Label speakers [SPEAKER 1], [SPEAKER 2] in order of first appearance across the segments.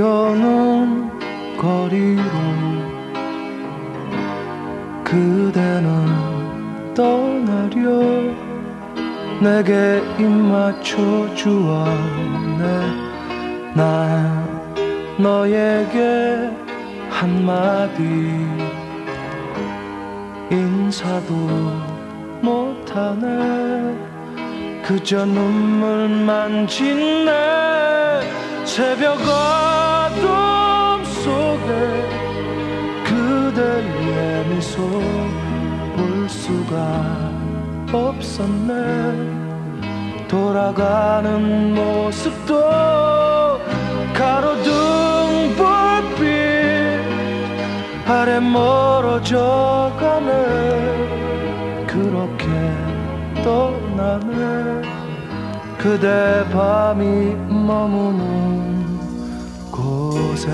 [SPEAKER 1] 비오는 거리로 그대는 떠나려 내게 입맞춰 주었네. 난 너에게 한마디 인사도 못하네. 그저 눈물만 짓네. 새벽 어둠 속에 그대의 미소 볼 수가 없었네. 돌아가는 모습도 가로등 불빛 아래 멀어져 가네. 그렇게 떠나네. 그대 밤이 머무는 곳에.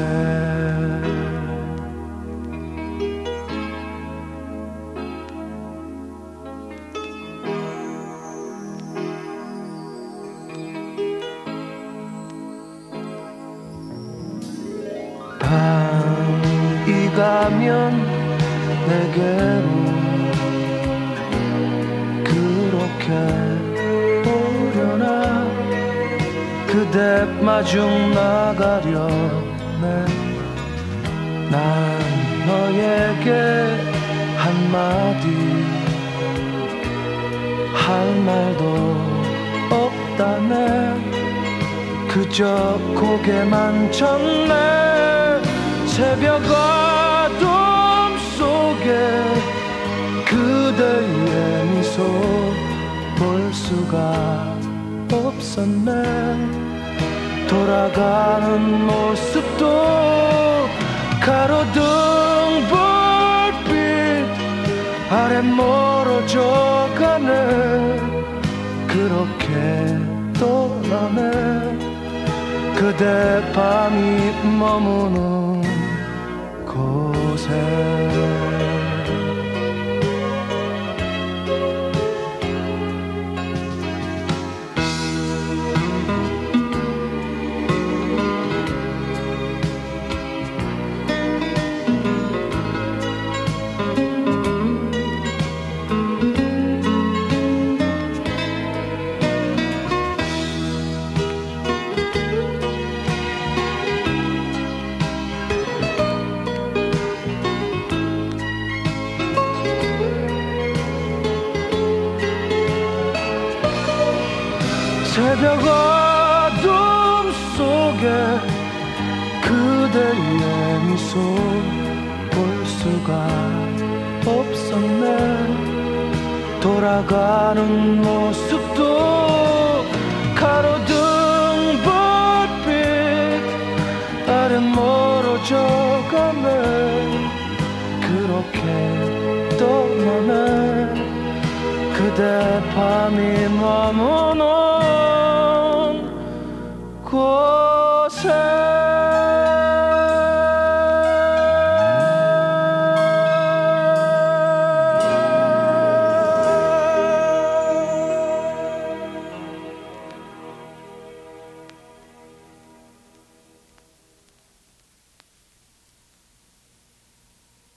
[SPEAKER 1] 밤이 가면 내게로 그렇게 오려나. 그대 마중 나가려네. 난 너에게 한마디 할 말도 없다네. 그저 고개만 쳤네. 새벽 어둠 속에 그대의 미소 볼 수가 없었네. 돌아가는 모습도 가로등 불빛 아래 멀어져 가네. 그렇게 떠나네. 그대 밤이 머무는 곳에. 새벽 어둠 속에 그대의 미소 볼 수가 없었네. 돌아가는 모습도 가로등 불빛 아래 멀어져 가네. 그렇게 떠나네. 그대 밤이 머무는 곳.